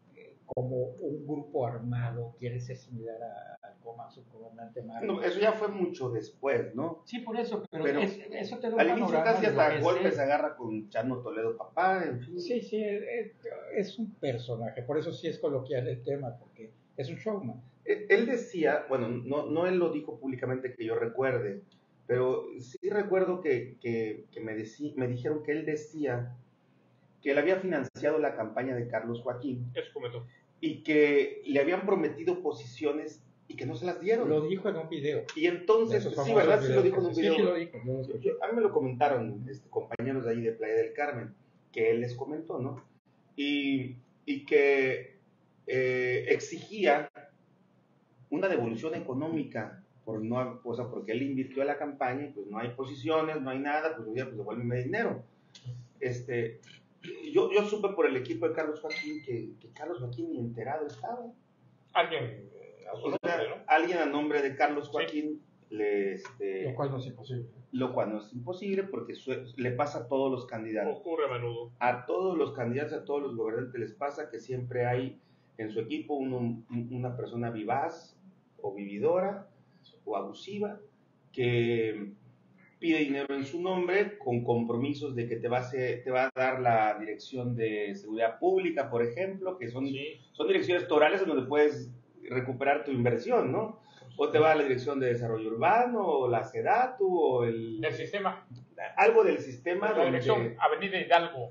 como un grupo armado quiere ser similar a- al coma subcomandante Marcos. No, eso ya fue mucho después, ¿no? Sí, por eso, pero, Pero es- eso te da un Al inicio panorama casi de lo hasta que golpes es se él. agarra con Chano Toledo papá, en fin. Sí, sí, es, es un personaje, por eso sí es coloquial el tema, porque es un showman. Él él decía, bueno, no, no él lo dijo públicamente que yo recuerde, pero sí recuerdo que, que, que me, decí, me dijeron que él decía que él había financiado la campaña de Carlos Joaquín Eso comentó. y que le habían prometido posiciones y que no se las dieron. Lo dijo en un video. Y entonces, Esos sí, famosos ¿verdad? Sí videos lo dijo en que- un sí, video. sí lo dijo, yo lo Yo- escuché. yo- a mí me lo comentaron este, compañeros de ahí de Playa del Carmen, que él les comentó, ¿no? Y, y que eh, exigía una devolución económica, por no, o sea, porque él invirtió a la campaña y pues no hay posiciones, no hay nada, pues oye, pues devuélveme dinero. Este, yo, yo supe por el equipo de Carlos Joaquín que, que Carlos Joaquín ni enterado estaba. Alguien eh, a su O sea, nombre, ¿no? alguien a nombre de Carlos Joaquín le, este, Lo cual no es imposible. lo cual no es imposible porque sue- le pasa a todos los candidatos. Ocurre a menudo. A todos los candidatos, a todos los gobernantes les pasa que siempre hay en su equipo uno- un- una persona vivaz o vividora o abusiva que pide dinero en su nombre con compromisos de que te va a, hacer- te va a dar la dirección de seguridad pública, por ejemplo, que son, Sí. son direcciones torales en donde puedes recuperar tu inversión, ¿no? O te va a la dirección de desarrollo urbano, o la SEDATU, o el, Del sistema. algo del sistema La dirección donde... Avenida Hidalgo.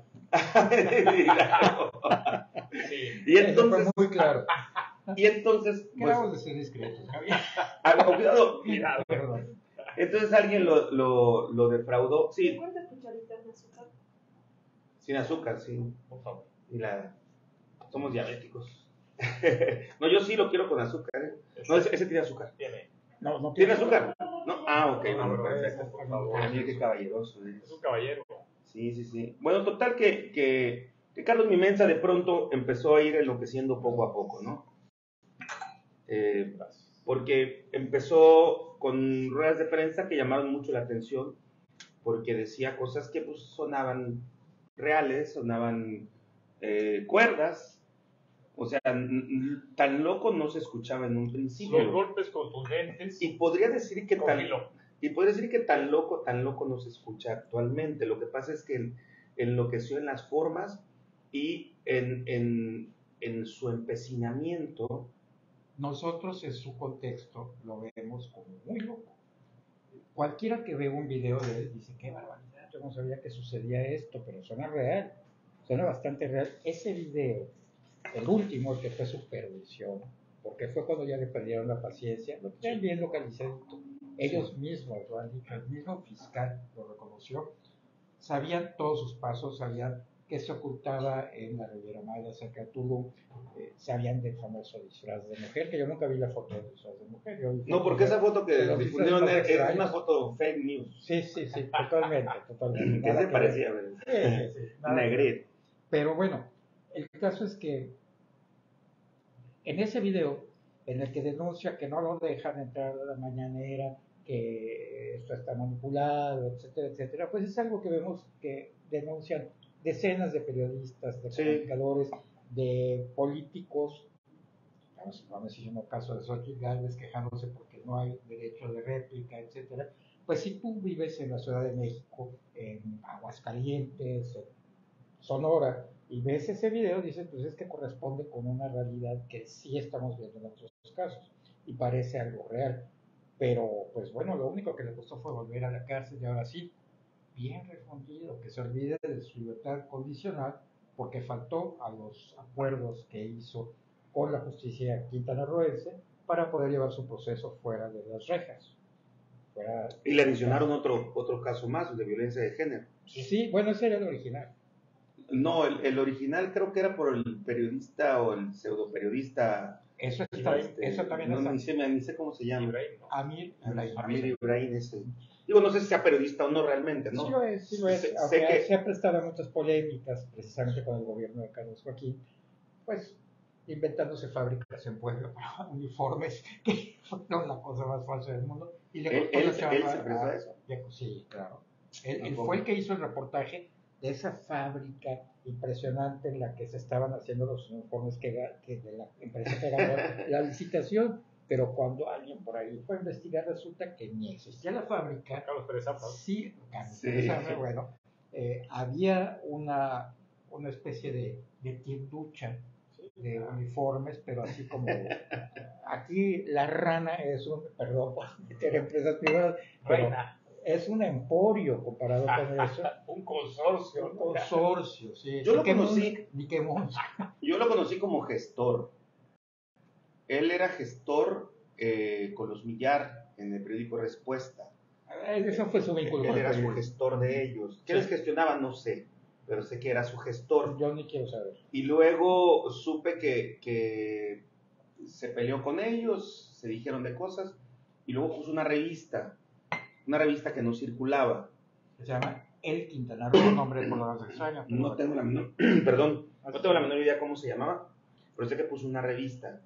Sí. y Eso entonces, fue muy claro. y entonces, pues, Acabamos de ser discretos, Javier. ah, cuidado, Cuidado. Perdón. entonces alguien lo, lo, lo defraudó, sí, ¿Cuántas cucharitas de azúcar? sin azúcar, sí, Por favor. y la, somos diabéticos. No, yo sí lo quiero con azúcar, ¿eh? No, ese, ese tiene azúcar. Tiene. No, no ¿Tiene azúcar? No, ah, ok, No, no, no, perfecto. por favor. Ah, mira qué caballeroso es. Es un caballero. Sí, sí, sí. Bueno, total que, que, que Carlos Mimenza de pronto empezó a ir enloqueciendo poco a poco, ¿no? Eh, porque empezó con ruedas de prensa que llamaron mucho la atención, porque decía cosas que pues sonaban reales, sonaban eh, cuerdas, o sea, n- n- tan loco no se escuchaba en un Los principio. golpes contundentes. Y podría decir que con tan, filo. y podría decir que tan loco, tan loco no se escucha actualmente. Lo que pasa es que en- enloqueció en las formas y en, en, en su empecinamiento. Nosotros en su contexto lo vemos como muy loco. Cualquiera que ve un video de él dice, qué barbaridad, yo no sabía que sucedía esto, pero suena real, suena bastante real. Ese video, el último, el que fue supervisión, porque fue cuando ya le perdieron la paciencia, lo tenían bien localizadito. Ellos mismos lo han dicho, el mismo fiscal lo reconoció, sabían todos sus pasos, sabían que se ocultaba en la Riviera Maya, cerca de Tulum, eh, sabían del famoso disfraz de mujer, que yo nunca vi la foto del disfraz de mujer. Yo vi No, fotos porque de- esa foto que de los difundieron disfraces es, más es una extraños. foto fake news. Sí, sí, sí, totalmente, totalmente. Que Nada se que parecía, ver. ¿verdad? Sí, sí, sí, nada que ver. Negrito. Pero bueno, el caso es que en ese video, en el que denuncia que no lo dejan entrar a la mañanera, que esto está manipulado, etcétera, etcétera, pues es algo que vemos que denuncian decenas de periodistas, de Sí. comunicadores, de políticos. Vamos, vamos a decir un caso de Xochitl Gálvez quejándose porque no hay derecho de réplica, etcétera. Pues si tú vives en la Ciudad de México, en Aguascalientes, en Sonora, y ves ese video, dices, pues es que corresponde con una realidad que sí estamos viendo en otros casos, y parece algo real. Pero, pues bueno, lo único que le costó fue volver a la cárcel, y ahora sí, bien refundido, que se olvide de su libertad condicional, porque faltó a los acuerdos que hizo con la justicia quintanarroense para poder llevar su proceso fuera de las rejas. Fuera... Y le adicionaron otro, otro caso más de violencia de género. Sí, bueno, ese era el original. No, el, el original creo que era por el periodista o el pseudo periodista. Eso, está, este, eso también no, es ni sé, ni sé cómo se llama. Ibrahim, ¿no? Amir Ibrahim. Amir Ibrahim ese. Digo, no sé si sea periodista o no realmente, ¿no? Sí lo es, sí lo es. Sé- sé Aunque que- se ha prestado a muchas polémicas, precisamente con el gobierno de Carlos Joaquín, pues inventándose fábricas en Puebla para uniformes, que fueron la cosa más falsa del mundo. Y le Él- costó él- la chamba él se prestó a a- eso. Sí, claro. Él, él Tampoco. fue el que hizo el reportaje de esa fábrica impresionante en la que se estaban haciendo los uniformes que, que de la empresa que ganó la licitación. Pero cuando alguien por ahí fue a investigar, resulta que ni existía la fábrica. Carlos Pérez Zafra. Sí, Carlos Sí. Pérez Zafra, bueno, eh, había una, una especie de, de tienducha de uniformes, pero así como aquí la rana es un, perdón por meter empresas privadas, pero Reina. es un emporio comparado con eso. Un consorcio. Un consorcio, sí. Yo lo Ni que conocí. Munch, ni que Munch. Yo lo conocí como gestor. Él era gestor eh, con los Millar en el periódico Respuesta. Eso fue su vínculo Él con el era su periodismo. gestor de ellos. ¿Qué Sí. les gestionaba? No sé, pero sé que era su gestor. Yo ni quiero saber. Y luego supe que, que se peleó con ellos, se dijeron de cosas, y luego puso una revista, una revista que no circulaba. Se llama El Quintana Roo, un nombre por lo menos extraño. pero- No tengo la menor, perdón, no tengo la menor idea cómo se llamaba, pero sé que puso una revista.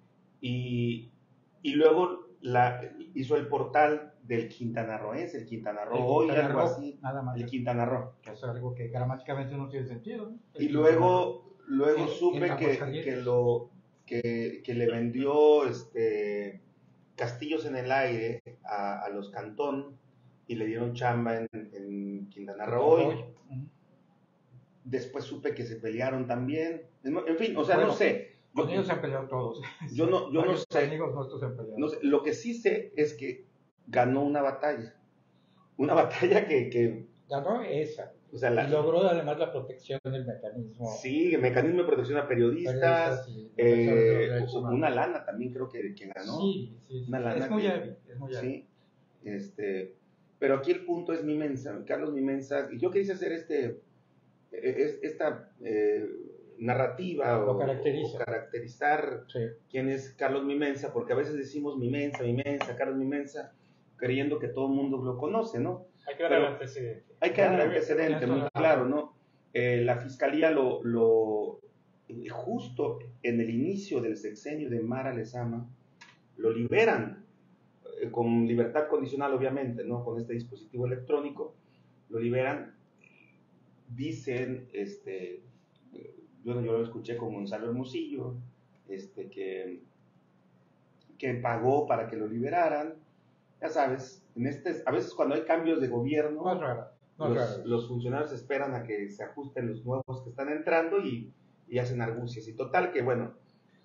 Y, y luego la, hizo el portal del Quintana Rooense, el Quintana Roo El hoy, Quintana algo Roo, así, nada más. el Quintana Roo. Que es algo que gramáticamente no tiene sentido, ¿no? El Y Quintana Roo. luego, luego En- supe en que, Aguascalientes. que, lo, que, que le vendió este, castillos en el aire a, a los Cantón y le dieron chamba en, en Quintana Roo hoy. Ujú. Después supe que se pelearon también. En fin, o sea, Bueno, no sé. Con Yo, ellos se han peleado todos. yo no, yo no Varios sé, amigos nuestros se han peleado. no sé. Lo que sí sé es que ganó una batalla. Una batalla que, que Ganó esa. o sea, la, Y logró además la protección del mecanismo. sí, el mecanismo de protección a periodistas, periodistas y eh, defensores de los derechos humanos. una lana también creo que, que ganó. Sí, sí, sí. Una lana Es muy que- hábil, es muy hábil. Sí, este, pero aquí el punto es Mimensa, Carlos Mimensa, y yo quise hacer este, es, esta eh, narrativa Lo o, caracteriza. o caracterizar Sí. quién es Carlos Mimensa, porque a veces decimos Mimensa, Mimensa, Carlos Mimensa, creyendo que todo el mundo lo conoce, ¿no? Hay que dar Pero- el antecedente. Hay que dar el Claro, antecedente tienes muy toda la claro, razón. ¿no? Eh, la fiscalía lo, lo, justo en el inicio del sexenio de Mara Lezama, lo liberan eh, con libertad condicional, obviamente, ¿no? Con este dispositivo electrónico, lo liberan, dicen, este, eh, yo, yo lo escuché con Gonzalo Hermosillo, este, que, que pagó para que lo liberaran, ya sabes, en este, a veces cuando hay cambios de gobierno, No es raro. No es los, raro. los funcionarios esperan a que se ajusten los nuevos que están entrando y, y hacen argucias. Y total que, bueno,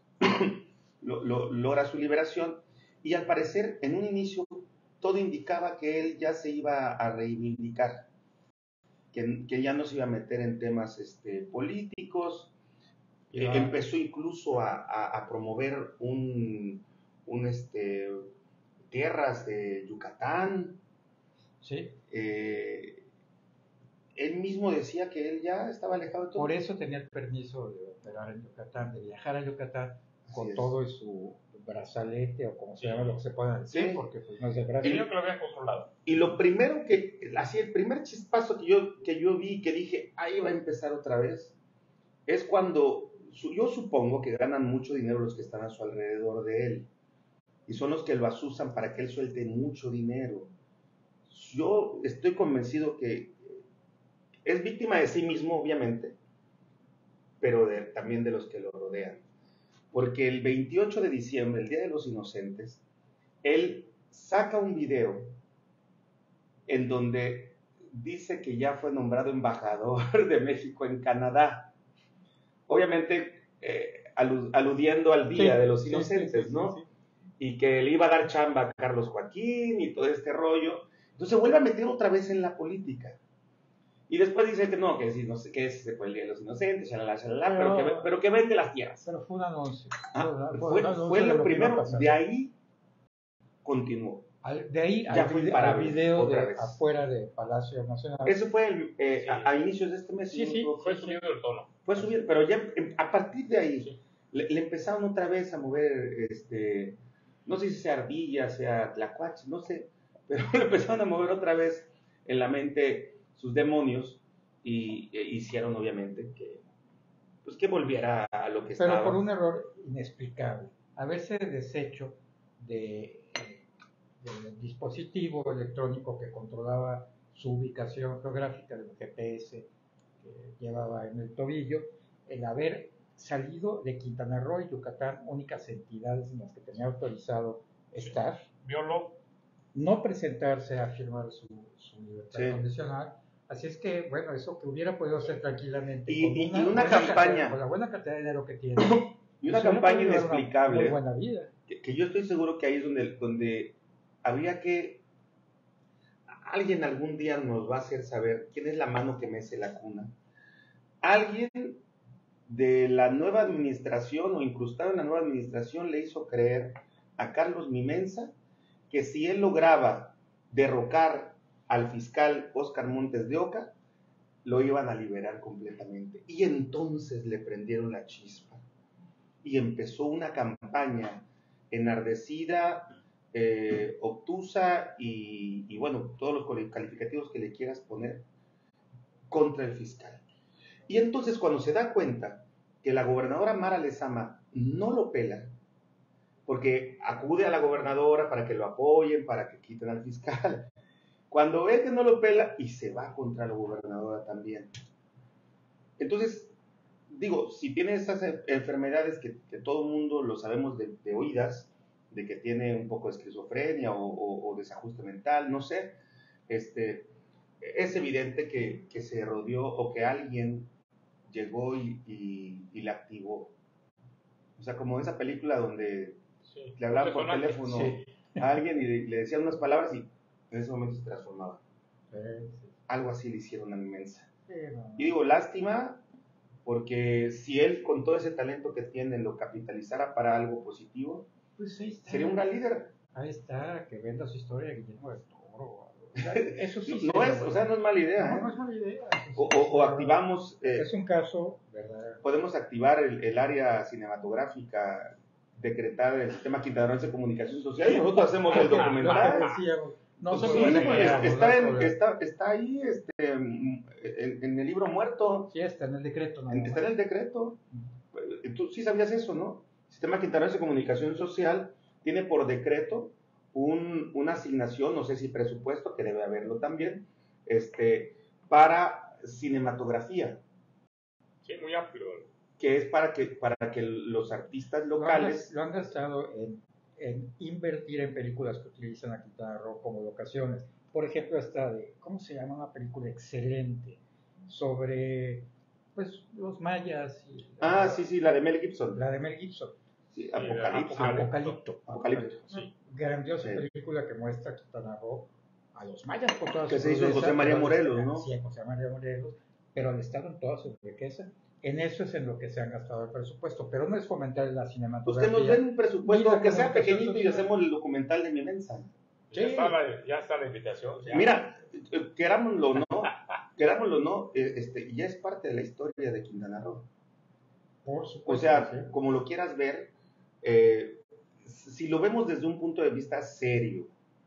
lo, lo, logra su liberación. Y al parecer, en un inicio, todo indicaba que él ya se iba a reivindicar, que, que ya no se iba a meter en temas este, políticos. Y Eh, va- empezó incluso a, a, a promover un, un este, tierras de Yucatán. Sí. Eh, él mismo decía que él ya estaba alejado de todo. Por eso tenía el permiso de operar en Yucatán, de viajar a Yucatán con Así es. todo y su brazalete o como se Sí. llama lo que se pueda decir, Sí. porque pues no es de Yo Brasil. creo que lo habían controlado. Y lo primero que, así el primer chispazo que yo, que yo vi, que dije, ahí va a empezar otra vez, es cuando, su- yo supongo que ganan mucho dinero los que están a su alrededor de él, y son los que lo asusan para que él suelte mucho dinero. Yo estoy convencido que es víctima de sí mismo, obviamente, pero de- también de los que lo rodean. Porque el veintiocho de diciembre, el Día de los Inocentes, él saca un video en donde dice que ya fue nombrado embajador de México en Canadá. Obviamente eh, alu- aludiendo al Día Sí, de los sí, Inocentes, sí, sí, ¿no? sí, sí. Y que le iba a dar chamba a Carlos Joaquín y todo este rollo. Entonces se vuelve a meter otra vez en la política. Y después dice que no, que, si no sé, que ese fue el Día de los Inocentes, shalala, shalala, pero, Pero- que, pero que vende las tierras. Pero fue un anuncio. Ah, un- fue, un anuncio fue de lo que iba a primero, pasar. de ahí continuó. Al- de ahí Ya al, fue vide- imparable, al video otra de vez. afuera de Palacio Nacional. Eso fue el, eh, Sí. a, a inicios de este mes. Sí, ¿no? sí. Fue subiendo el tono. Fue subir, pero ya em, a partir de ahí Sí. le, le empezaron otra vez a mover, este, no sé si sea ardilla, sea tlacuache, no sé, pero le empezaron a mover otra vez en la mente sus demonios y e hicieron obviamente que, pues que volviera a lo que Pero estaba. por un error inexplicable. Haberse deshecho de, del dispositivo electrónico que controlaba su ubicación geográfica del G P S que llevaba en el tobillo, el haber salido de Quintana Roo y Yucatán, únicas entidades en las que tenía autorizado estar, Violó. no presentarse a firmar su, su libertad Sí. condicional. Así es que, bueno, eso que hubiera podido hacer tranquilamente Y- con y- una, y una buena campaña. cantidad- con la buena cantidad de dinero que tiene, Y una pues, hubiera campaña podido dar una inexplicable. muy buena vida. Que, que yo estoy seguro que ahí es donde, donde habría que... Alguien algún día nos va a hacer saber quién es la mano que mece la cuna. Alguien de la nueva administración o incrustado en la nueva administración le hizo creer a Carlos Mimensa que si él lograba derrocar al fiscal Óscar Montes de Oca, lo iban a liberar completamente. Y entonces le prendieron la chispa. Y empezó una campaña enardecida, eh, obtusa y, y bueno, todos los calificativos que le quieras poner contra el fiscal. Y entonces cuando se da cuenta que la gobernadora Mara Lezama no lo pela, porque acude a la gobernadora para que lo apoyen, para que quiten al fiscal, cuando ve que no lo pela y se va contra la gobernadora también. Entonces, digo, si tiene esas enfermedades que, que todo el mundo lo sabemos de, de oídas, de que tiene un poco de esquizofrenia o, o, o desajuste mental, no sé, este, es evidente que, que se rodeó o que alguien llegó y, y, y la activó. O sea, como esa película donde Sí. le hablaban por Personaje. teléfono Sí. a alguien y le, le decían unas palabras y en ese momento se transformaba. Sí, sí. Algo así le hicieron a Mimensa. Sí, no. Y digo, lástima, porque si él con todo ese talento que tiene lo capitalizara para algo positivo, Pues ahí está. sería un gran líder. Ahí está, que venda su historia Guillermo del Toro. O sea, eso sí. No es, o sea, no es mala idea. No, ¿eh? no es mala idea. O, o, o activamos, eh, Es un caso, ¿verdad? podemos activar el, el área cinematográfica decretada del sistema quintanarroense de comunicación social y nosotros hacemos el Lo que documental. decíamos. No Pues se sí, puede pues, negar, está, no hay en- problema. está, está ahí este, en, en el libro muerto, Sí, está en el decreto. nada está en más. el decreto. Tú sí sabías eso, ¿no? El sistema quintanarroense de comunicación social tiene por decreto un, una asignación, no sé si presupuesto, que debe haberlo también, este, para cinematografía, Sí, muy amplio. que es para que, para que los artistas Lo han, locales... lo han gastado en, en invertir en películas que utilizan a Quintana Roo como locaciones. Por ejemplo, esta de, ¿cómo se llama? Una película excelente sobre, pues, los mayas. Y la, Ah, sí, sí, la de Mel Gibson. La de Mel Gibson. Sí, Apocalipsis. Apocalipto. Apocalipto. Sí. Grandiosa Sí. película que muestra Quintana Roo a los mayas por toda su Que se hizo en riqueza, José María pero al Morelos, estar- ¿no? Sí, en José María Morelos, pero al estar en toda su riqueza, en eso es en lo que se han gastado el presupuesto, pero no es fomentar la Pues cinematografía. que nos den un presupuesto, Mira, que sea comunicación pequeñito y social. hacemos el documental de Mimensa. Ya, Sí. está la, ya está la invitación. ya. Mira, eh, querámoslo o no, querámoslo o no, eh, este, ya es parte de la historia de Quintana Roo. Por O supuesto, sea, sí. como lo quieras ver, eh, si lo vemos desde un punto de vista serio,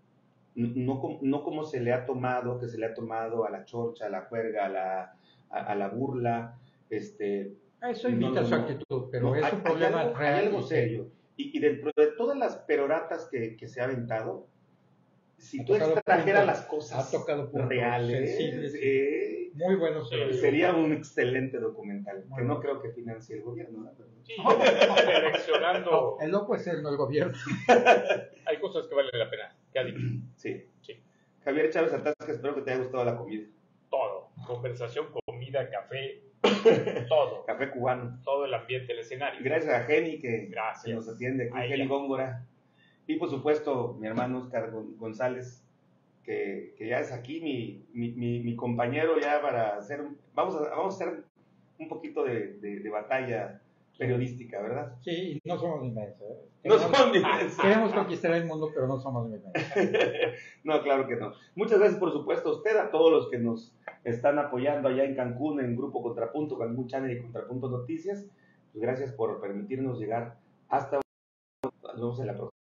n- no, com- no como se le ha tomado, que se le ha tomado a la chorcha, a la juerga, a la, a, a la burla, este, Eso no, imita no, su no. actitud, pero No, es hay, un problema hay algo, real. hay algo y serio. Y, y dentro de todas las peroratas que, que se ha aventado, si Ha tú tocado extrajeras puntos, las cosas ha tocado puntos reales, sensibles. eh, Muy bueno. Sí, pero- sería un excelente documental, Muy que no bueno. creo que financie el gobierno, ¿no? Pero- Sí, seleccionando. No, el loco es el, no el gobierno. Hay cosas que valen la pena. ¿Qué ha dicho? Sí. Sí. Javier Chávez Atasca, espero que te haya gustado la comida. Todo. Conversación, comida, café, todo. Café cubano. Todo el ambiente, el escenario. Gracias a Jenny que, Gracias. que nos atiende aquí, A Jenny ella. Góngora. Y por supuesto, mi hermano Oscar Gon- González, que, que ya es aquí mi, mi, mi, mi compañero ya para hacer, vamos a, vamos a hacer un poquito de, de, de batalla periodística, ¿verdad? Sí, y no somos inmensos. ¿eh? No Queremos- somos inmensos. Queremos conquistar el mundo, pero no somos inmensos. No, claro que no. Muchas gracias, por supuesto, a usted, a todos los que nos están apoyando allá en Cancún, en Grupo Contrapunto, Cancún Channel y Contrapunto Noticias. Pues gracias por permitirnos llegar hasta... Nos vemos en la próxima.